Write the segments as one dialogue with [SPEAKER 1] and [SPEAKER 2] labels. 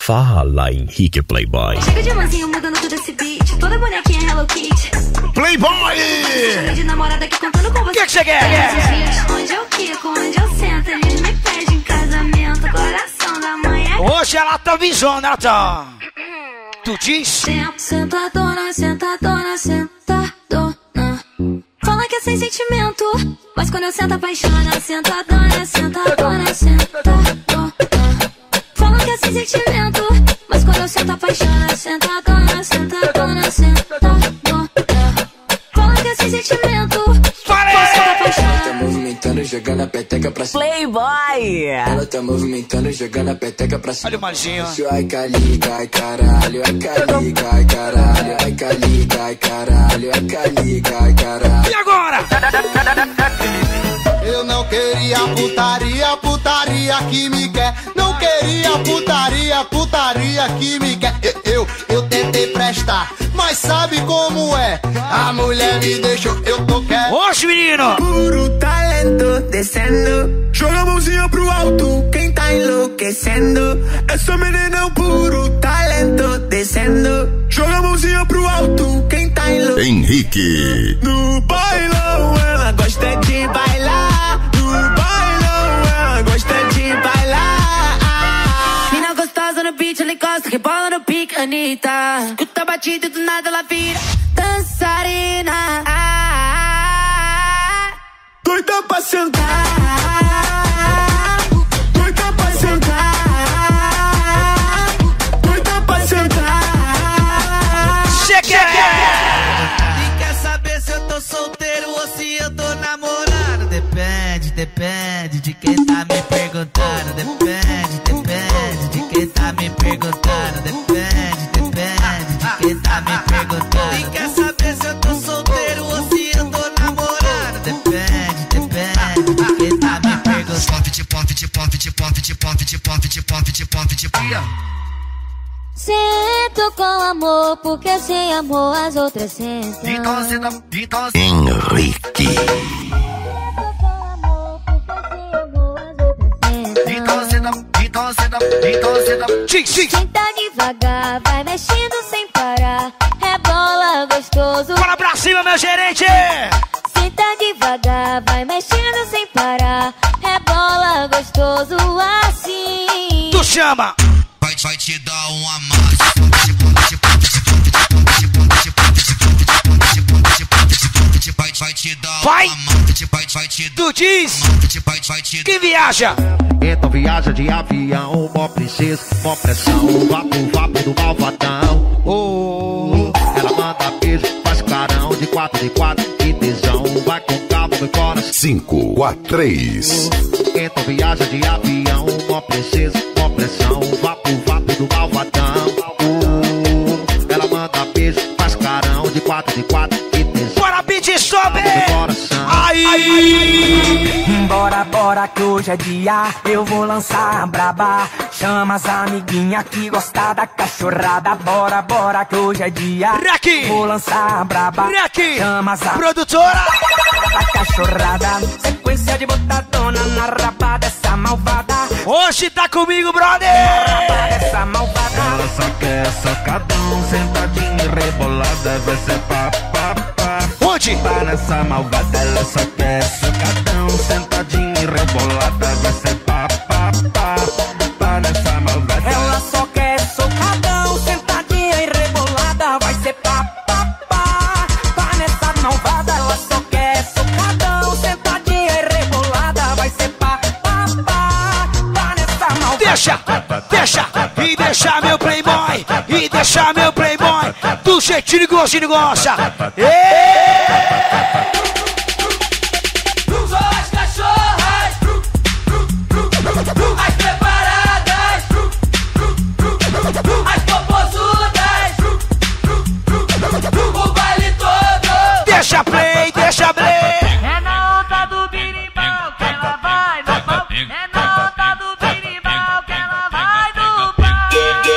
[SPEAKER 1] Fala, Henrique Playboy.
[SPEAKER 2] Chega de mansinho mudando tudo esse beat. Toda bonequinha Hello Kitty.
[SPEAKER 1] Playboy!
[SPEAKER 2] Chega de namorada aqui contando com você.
[SPEAKER 1] O que você quer?
[SPEAKER 2] Onde eu quico, onde eu sento. Eles me pedem em casamento. Coração da mãe é...
[SPEAKER 1] Hoje ela tá visando, ela tá... Tu diz?
[SPEAKER 2] Sentadona, sentadona, sentadona. Fala que é sem sentimento, mas quando eu sento apaixona. Sentadona, sentadona, sentadona. Fala que é sem sentimento, mas quando eu sento apaixona. Sentadona, sentadona, sentadona. Fala que é sem sentimento, mas quando eu sento apaixona.
[SPEAKER 3] Ela tá movimentando, jogando a peteca pra cima.
[SPEAKER 4] Playboy!
[SPEAKER 3] Ela tá movimentando, jogando a peteca pra cima.
[SPEAKER 1] Olha o Marginho.
[SPEAKER 3] Ai, caliga, ai, caralho. Ai, caliga, ai, caralho. Ai, caliga, ai, caralho. Ai, caliga, ai, caralho.
[SPEAKER 1] E agora?
[SPEAKER 5] Eu não queria putaria, putaria que me quer. Não queria putaria, putaria que me quer. Eu tentei prestar, mas sabe como é? A mulher me deixou, eu tô quieto.
[SPEAKER 1] Oxe, menino!
[SPEAKER 4] Puro talento descendo. Joga a mãozinha pro alto, quem tá enlouquecendo. Essa menina é um puro talento descendo. Joga a mãozinha pro alto, quem tá enlouquecendo.
[SPEAKER 6] Henrique.
[SPEAKER 4] No bailão ela gosta de bailar. No bailão ela gosta de bailar. Mina gostosa no beat, ela encosta, rebola no pique, Anitta. Escuta a batida e do nada ela vira dançarina. Doida pra sentar. Doida pra sentar. Doida pra sentar.
[SPEAKER 1] Cheguei!
[SPEAKER 7] E quer saber se eu tô solteiro ou se eu tô namorando? Depende, depende de quem tá me perguntando. Depende, depende de quem tá me perguntando. Depende, depende de quem tá me perguntando. E quer saber se eu tô solteiro ou se eu tô namorando? Depende, depende de quem tá me perguntando.
[SPEAKER 2] Sento com amor, porque sem amor as outras sentem.
[SPEAKER 6] Henrique.
[SPEAKER 2] Senta devagar, vai mexendo sem parar. Rebola gostoso.
[SPEAKER 1] Bora pra cima, meu gerente!
[SPEAKER 2] Senta devagar, vai mexendo sem parar. Rebola gostoso assim.
[SPEAKER 1] Tu chama!
[SPEAKER 7] Vai te dar um amasso. Vai te dar
[SPEAKER 1] Vai!
[SPEAKER 7] vai te
[SPEAKER 1] Tu diz!
[SPEAKER 7] vai te
[SPEAKER 1] Quem viaja?
[SPEAKER 8] Então viaja de avião, mó princesa, mó pressão, vapo do malvadão. Oh, ela manda beijo, faz carão de 4 que tesão, vai com cabo no coração.
[SPEAKER 6] 5, 4, 3.
[SPEAKER 8] Então viaja de avião, mó princesa, mó pressão, vapo do malvadão. Oh, ela manda beijo, faz carão de 4 que tesão.
[SPEAKER 1] Bora pedir sobe!
[SPEAKER 8] Aí!
[SPEAKER 4] Bora, bora que hoje é dia, eu vou lançar a braba. Chama as amiguinhas que gostam da cachorrada. Bora, bora que hoje é dia,
[SPEAKER 1] Raqui!
[SPEAKER 4] vou lançar a braba.
[SPEAKER 1] Raqui!
[SPEAKER 4] Chama as
[SPEAKER 1] Produtora!
[SPEAKER 4] da cachorrada. Sequência de botadona na raba dessa malvada.
[SPEAKER 1] Hoje tá comigo, brother!
[SPEAKER 4] Raba dessa malvada.
[SPEAKER 8] Ela só quer socadão, sentadinha e rebolada, vai ser pá.
[SPEAKER 1] Onde?
[SPEAKER 8] Tá nessa malvada, ela só quer socadão, sentadinha e rebolada, vai ser pá. Tá nessa malvada.
[SPEAKER 4] Ela só quer socadão, sentadinha e rebolada, vai ser pá. Tá nessa malvada, ela só quer socadão, sentadinha e rebolada, vai ser pá. Tá nessa malvada.
[SPEAKER 1] E deixa meu playboy, do jeitinho que você gosta.
[SPEAKER 7] Só as cachorras, as preparadas, as popozudas, o baile todo.
[SPEAKER 1] Deixa play!
[SPEAKER 7] É na onda do birimbau que ela vai no pau. É na onda do birimbau que ela vai no pau.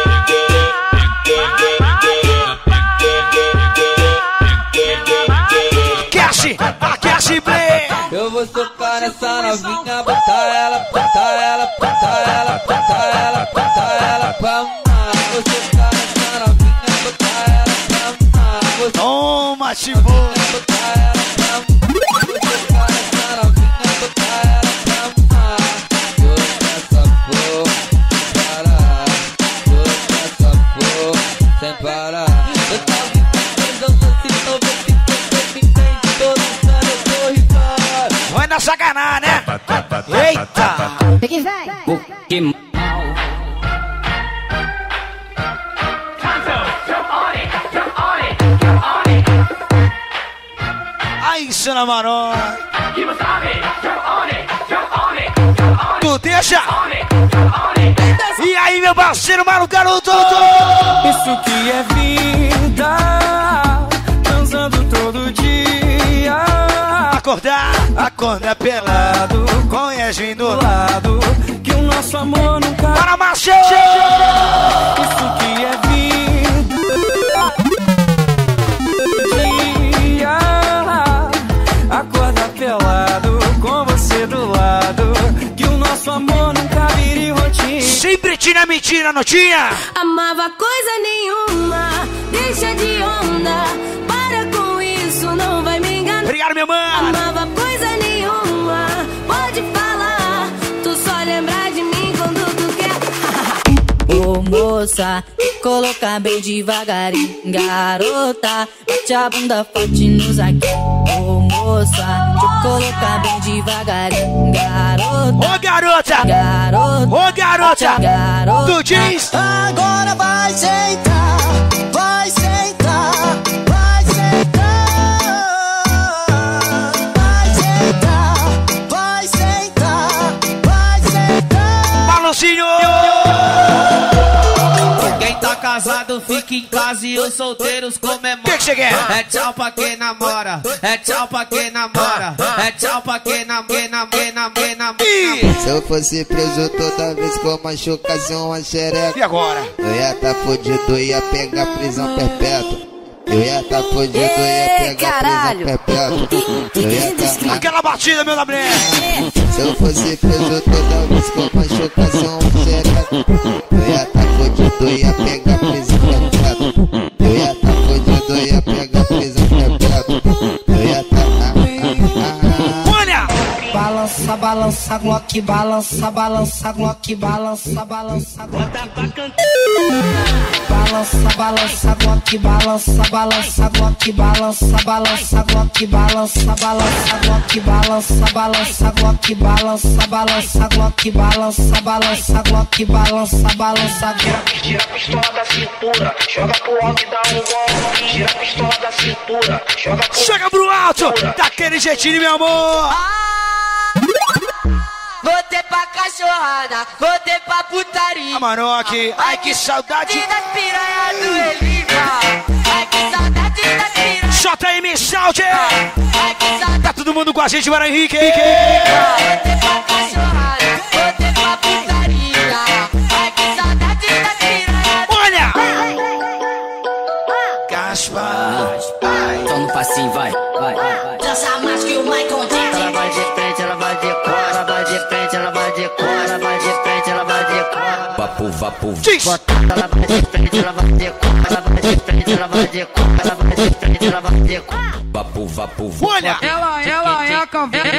[SPEAKER 1] Aquece play!
[SPEAKER 7] Eu vou socar nessa novinha, botar ela, botar ela, botar ela, botar ela, botar ela pra Você tá nessa novinha, botar ela pra mamar.
[SPEAKER 1] Toma, Chibu.
[SPEAKER 7] Botar ela pra mamar. Você tá nessa novinha, botar ela pra mamar. Tô nessa porra, sem parar. Tô nessa porra, sem parar. Eu tava pensando assim, talvez se você me entende. Tô dançando, eu tô rival.
[SPEAKER 1] Vai na sacanagem, né? Eita!
[SPEAKER 2] Que vai.
[SPEAKER 7] Que mal.
[SPEAKER 1] Aí, Sana Maró. Tu deixa? E aí, meu parceiro, mano, garoto?
[SPEAKER 9] Isso que é vida, transando todo dia.
[SPEAKER 1] Acordar pelado, com Yasmin do lado.
[SPEAKER 9] Que o nosso amor nunca...
[SPEAKER 1] Para, macho!
[SPEAKER 9] Isso que é vida, dia. Acordar pelado, com você do lado. Que o nosso amor nunca vire rotina.
[SPEAKER 1] Sempre tinha mentira, não tinha?
[SPEAKER 2] Amava coisa nenhuma, deixa de onda. Para com isso, não vai me enganar.
[SPEAKER 1] Obrigado, meu mano.
[SPEAKER 2] Amava coisa nenhuma, pode falar. Tu só lembra de mim quando tu quer. Ô moça, colocar bem devagarinho. Garota, bate a bunda forte nos aqui. Ô moça, te colocar bem devagarinho. Garota,
[SPEAKER 1] Ô, garota!
[SPEAKER 2] garota,
[SPEAKER 1] Ô, garota!
[SPEAKER 2] garota.
[SPEAKER 1] Tu diz?
[SPEAKER 5] Agora vai sentar, vai sentar, vai sentar, vai sentar, vai sentar, vai sentar.
[SPEAKER 1] Balancinho!
[SPEAKER 7] Quem tá casado fica em casa e os solteiros comemoram.
[SPEAKER 1] Que você quer?
[SPEAKER 7] É tchau pra quem namora, é tchau pra quem namora, é tchau pra quem namora.
[SPEAKER 3] Se eu fosse preso toda vez que eu machucasse uma xereca,
[SPEAKER 1] E agora?
[SPEAKER 3] eu ia tá fudido, ia pegar prisão perpétua. Eu ia tá fudido, ia pegar prisão perpétua. Eu ia tá...
[SPEAKER 1] Aquela batida, meu Gabriel!
[SPEAKER 3] Se eu fosse preso toda vez que eu machucasse uma xereca, eu ia tá fudido, ia pegar prisão perpétua. Eu ia tá fudido, ia pegar prisão perpétua. Eu ia tá...
[SPEAKER 1] Olha!
[SPEAKER 9] Balança, balança, Glock, balança, balança, Glock, balança, balança, Glock. Balança, balança, Glock, balança, balança, Glock, balança, balança, Glock, balança, balança, Glock, balança, balança, Glock, balança, balança, Glock, balança, balança, Glock, balança, balança, Glock.
[SPEAKER 10] Tira a pistola da cintura, joga pro alto e dá um golpe. Tira a pistola da cintura, joga pro...
[SPEAKER 1] Chega pro alto! Daquele jeitinho, meu amor!
[SPEAKER 11] Voltei pra cachorrada, voltei pra putaria.
[SPEAKER 1] Amarok, ai que saudade!
[SPEAKER 11] Das piranhas do Eliva. Ai que saudade das piranhas.
[SPEAKER 1] JM Saúde!
[SPEAKER 11] Ai que saudade.
[SPEAKER 1] Tá todo mundo com a gente, Mara Henrique!
[SPEAKER 11] Voltei pra cachorrada, voltei pra putaria. Ai que saudade das piranhas.
[SPEAKER 1] Olha! Gaspar!
[SPEAKER 7] Então no passinho, vai.
[SPEAKER 11] Dança mais que o Michael Jackson.
[SPEAKER 7] Ela vai de frente, ela vai de cor, ela vai de frente, ela vai de cor, ela vai de frente, ela vai de cor. Vapo.
[SPEAKER 1] Diz!
[SPEAKER 7] Ela vai de frente, ela vai de cor, ela vai de frente, ela vai de cor, ela vai de frente, ela vai de cor. Vapo.
[SPEAKER 1] Olha!
[SPEAKER 9] Ela é a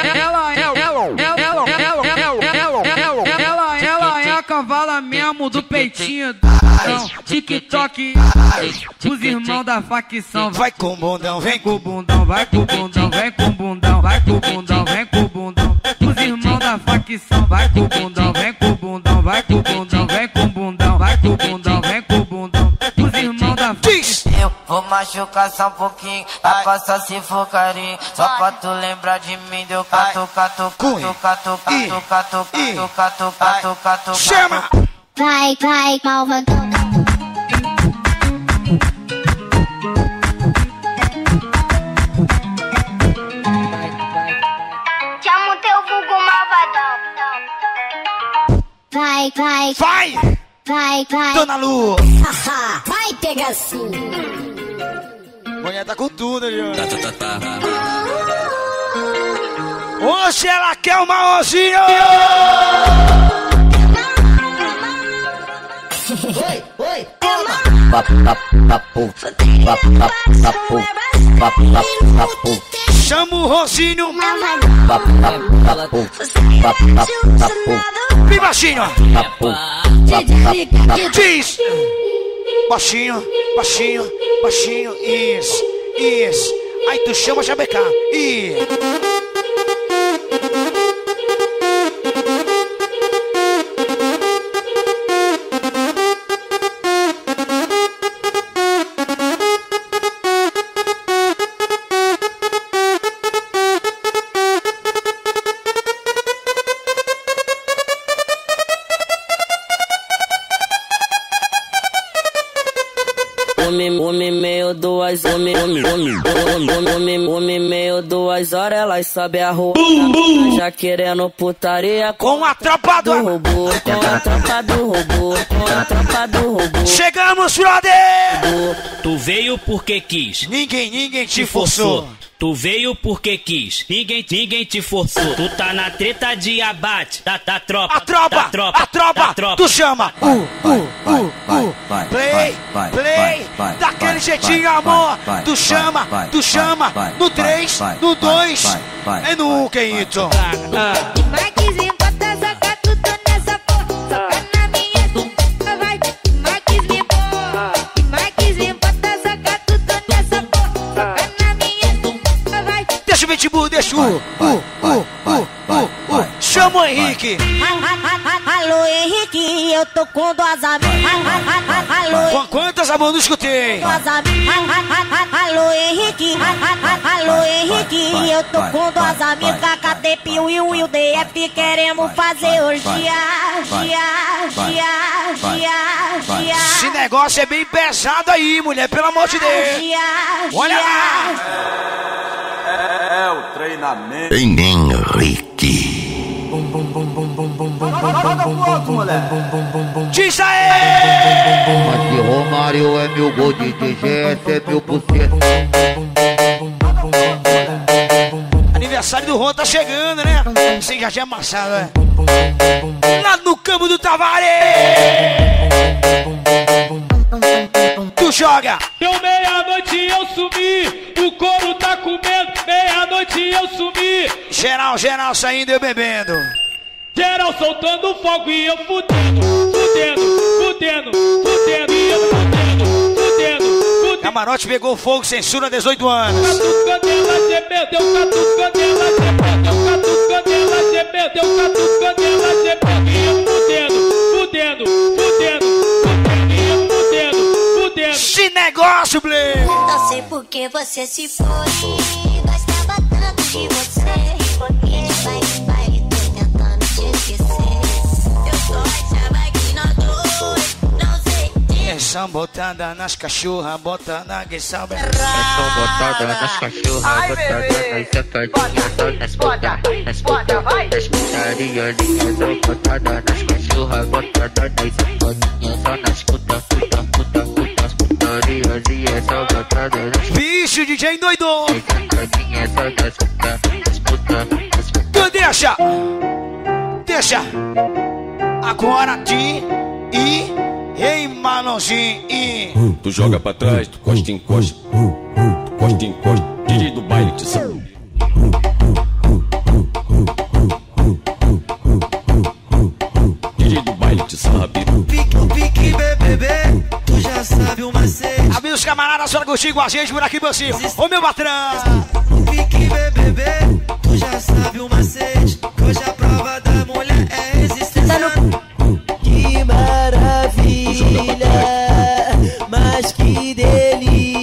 [SPEAKER 9] cavala mesmo do peitinho do TikTok. Os irmãos da facção.
[SPEAKER 1] Vai com o bundão, vem com o
[SPEAKER 9] bundão, vai com o bundão, vem com o bundão, vai com o bundão, vem com o bundão. Os irmãos da facção, vai com o bundão, vem com o bundão, vai com o bundão, vem com o bundão, vai com o bundão, vem com o bundão. Os irmãos da
[SPEAKER 1] Diz!
[SPEAKER 11] Eu vou machucar só um pouquinho, vai passar se for carinho. Só pra tu lembrar de mim, deu catu.
[SPEAKER 1] Chama!
[SPEAKER 2] Vai, malvadão.
[SPEAKER 12] Chama o teu vulgo malvadão.
[SPEAKER 1] Vai! Dona Lu!
[SPEAKER 2] Vai pegar sim.
[SPEAKER 1] Mulher tá com tudo, viu? Hoje ela quer um maozinho!
[SPEAKER 2] Oi.
[SPEAKER 1] Chama o Rosinho. Bem baixinho. Diz. Baixinho, baixinho, baixinho. Isso, isso. Aí tu chama Chabecar.
[SPEAKER 12] Meio 2 meio 2 horas, elas sobem a rua. Já querendo putaria
[SPEAKER 1] com a tropa do
[SPEAKER 12] robô. Com a tropa do robô. Com a tropa do robô.
[SPEAKER 1] Chegamos, brother!
[SPEAKER 13] Tu veio porque quis.
[SPEAKER 1] Ninguém te forçou.
[SPEAKER 13] Tu veio porque quis. Ninguém te forçou. Tu tá na treta de abate da tropa.
[SPEAKER 1] A tropa. Tu chama. Play. Daquele jeitinho, amor. Tu chama. No 3, no 2. É no que isso?
[SPEAKER 2] Marquezinho, bota essa catuta nessa porra. Soca na minha bunda, vai. Marquezinho, Marquezinho, bota essa catuta nessa porra. Soca na minha bunda, vai.
[SPEAKER 1] Deixa o Pitbull, deixa o chama o Henrique.
[SPEAKER 14] Alô, Henrique, eu tô com 2 amigas.
[SPEAKER 1] Com quantas, amor? Não escutei.
[SPEAKER 14] Alô, Henrique. Alô, Henrique, eu tô com 2 amigas. KDP e o DF queremos fazer orgia.
[SPEAKER 1] Esse negócio é bem pesado aí, mulher, pelo amor de Deus. Olha lá.
[SPEAKER 15] É o treinamento.
[SPEAKER 6] Henrique.
[SPEAKER 1] Diz aí!
[SPEAKER 8] Mas se Romário é meu gol de DGS, é 1000%.
[SPEAKER 1] Aniversário do Ron tá chegando, né? Você já tinha amassado, né? Lá no Campo do Tavares! Tu joga!
[SPEAKER 16] Deu meia-noite e eu sumi, o couro tá comendo, meia-noite e eu sumi.
[SPEAKER 1] Geral saindo e eu bebendo.
[SPEAKER 16] Geral soltando fogo e eu fudendo e eu fudendo.
[SPEAKER 1] Camarote pegou fogo, censura 18 anos.
[SPEAKER 16] Catucando ela gemeu, deu catucando ela gemeu, deu catucando ela gemeu, deu catucando ela gemeu e eu fudendo e eu fudendo.
[SPEAKER 1] Esse negócio, Blay!
[SPEAKER 2] Não sei por que você se foi. Gostava tanto de você. Porque de baile, tô tentando te esquecer. Eu só achava que nós dois, não sei de.
[SPEAKER 1] Pressão botada nas cachorras, bota na guiçal.
[SPEAKER 8] Pressão botada nas cachorras, botada nas sacadinhas, só nas putas, vai! Nas putarias, só botada nas cachorras, botada nas sacadinhas, só nas putas.
[SPEAKER 1] Bicho, DJ doidou! Tu deixa! Agora de e em Malonzinho.
[SPEAKER 17] Tu joga pra trás, tu encosta. DJ do baile te sabe. DJ do baile te sabe.
[SPEAKER 7] Pique, bebê. Tu já sabe o macete.
[SPEAKER 1] Avisa os camaradas para curtir com a gente por aqui, meu Ciro. Ô meu patrão.
[SPEAKER 7] Pique, bebê. Tu já sabe o macete. Hoje a prova da mulher é resistência.
[SPEAKER 18] Que maravilha, mas que delícia.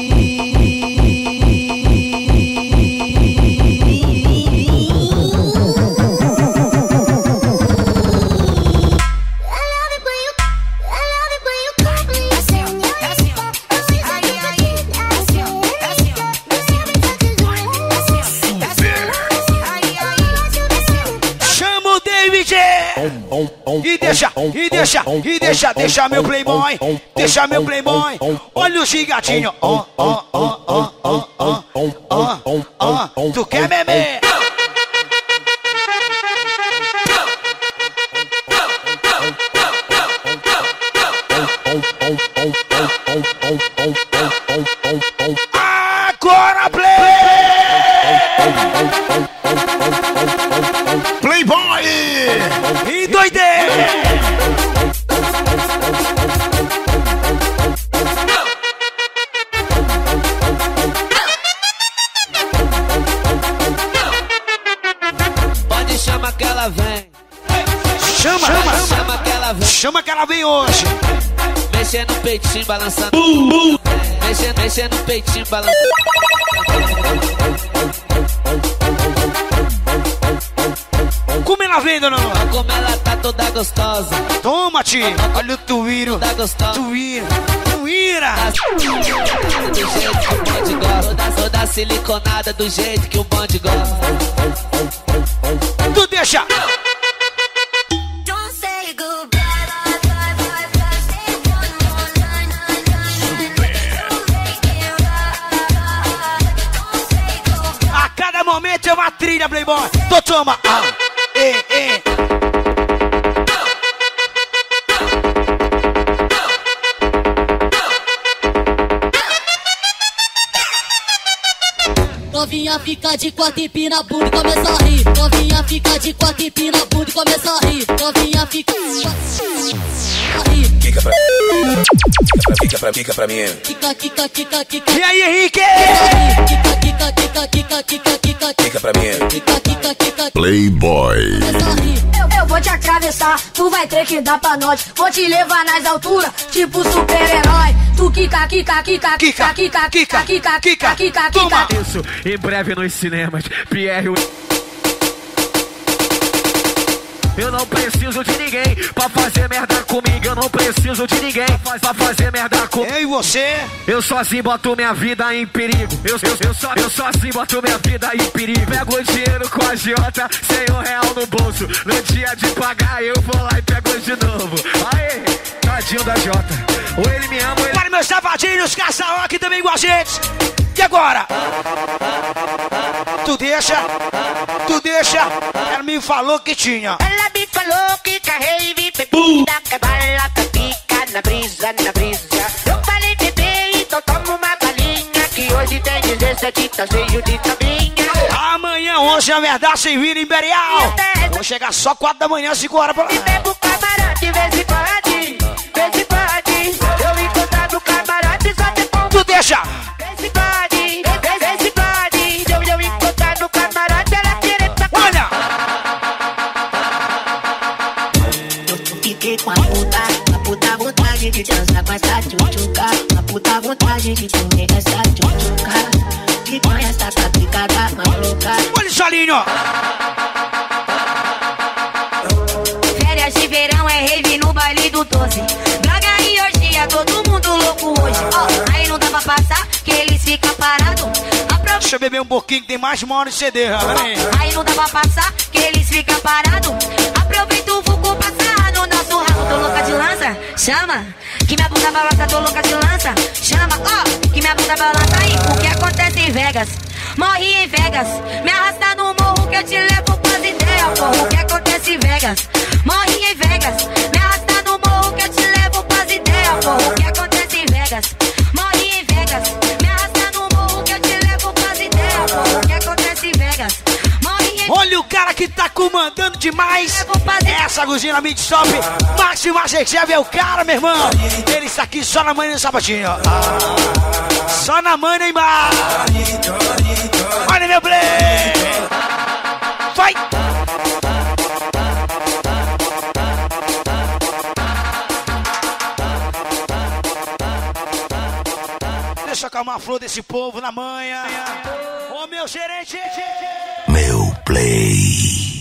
[SPEAKER 1] Deixa meu playboy, olha o gigatinho, tu quer meme? ela vem hoje.
[SPEAKER 7] Mexendo no peitinho, balançando. Mexendo no peitinho, balançando.
[SPEAKER 1] Como ela vem, dona?
[SPEAKER 7] Olha como ela tá toda gostosa.
[SPEAKER 1] Toma, tio. Olha o tuíro.
[SPEAKER 7] Tá gostosa.
[SPEAKER 1] Tuíra.
[SPEAKER 7] Do jeito que o bonde gosta. Toda siliconada do jeito que o bonde gosta.
[SPEAKER 1] Tu deixa. A cada momento é uma trilha, Playboy. Tô toma.
[SPEAKER 19] Novinha fica de quatro e pina bunda e começa a rir. Novinha fica de quatro e pina bunda e começa a rir. Novinha fica a rir.
[SPEAKER 17] Quica pra mim.
[SPEAKER 19] Quica.
[SPEAKER 1] E aí, Henrique?
[SPEAKER 17] Quica pra mim.
[SPEAKER 6] Playboy.
[SPEAKER 19] Eu vou te atravessar, tu vai ter que dar pra nós. Vou te levar nas alturas, tipo super-herói. Tu quica.
[SPEAKER 1] Toma.
[SPEAKER 8] Isso, em breve nos cinemas. Pierre. Eu não preciso de ninguém pra fazer merda comigo. Eu não preciso de ninguém pra fazer merda comigo.
[SPEAKER 1] Eu e você?
[SPEAKER 8] Eu sozinho boto minha vida em perigo. Eu sozinho boto minha vida em perigo. Pego o dinheiro com a agiota, R$100 no bolso. No dia de pagar eu vou lá e pego de novo. Aê, tadinho da Jota. Ou ele me ama ou ele...
[SPEAKER 1] Para meus safadinhos, caça-rock também com a gente. E agora? Tu deixa? Ela me falou que tinha.
[SPEAKER 11] Ela me falou que carrei bebida, que bala, que pica na brisa. Eu falei, bebê, então toma uma balinha, que hoje tem 17, tá cheio de tabinha.
[SPEAKER 1] Amanhã, hoje, a verdade, sem vir Imperial. Vou chegar só 4 da manhã, 5 horas pra lá.
[SPEAKER 11] E bebo camarote, vez e pode. Eu encontrar no camarote, só depois.
[SPEAKER 1] Tu deixa?
[SPEAKER 11] Vez e pode. Eu encontrar no camarote, ela querer pra...
[SPEAKER 1] Olha!
[SPEAKER 11] Eu fiquei com a puta vontade de dançar com essa tchutchuca. A puta vontade de comer essa tchutchuca. E com essa tapicada maluca.
[SPEAKER 1] Olha, Solinho!
[SPEAKER 14] Férias de verão é rave no baile do 12. Droga e orgia, todo mundo louco hoje. Aí não dá pra passar, que eles ficam parados.
[SPEAKER 1] Deixa eu beber um pouquinho que tem mais de 1 hora de CD,
[SPEAKER 14] Aí não dá pra passar, que eles ficam parados. Aproveita o vulgo passar no nosso rabo. Tô louca de lança, chama. Que minha bunda balança, tô louca de lança. Chama, que minha bunda balança aí. O que acontece em Vegas? Morri em Vegas. Me arrasta no morro que eu te levo pras ideias, porra. O que acontece em Vegas? Morri em Vegas. Me arrasta no morro que eu te levo pras ideias, porra. O que acontece em Vegas? Morri em Vegas. Me arrasta no morro que eu te levo pras ideias, porra. O que acontece em Vegas?
[SPEAKER 1] Olha o cara que tá comandando demais essa cozinha Midstop. Maxi Masterchef é o cara, meu irmão. Ele está aqui só na manhã no sapatinho. Só na manhã, Neymar. Olha meu play. Vai. Deixa eu acalmar a flor desse povo na manhã. Ô meu gerente.
[SPEAKER 6] Meu play.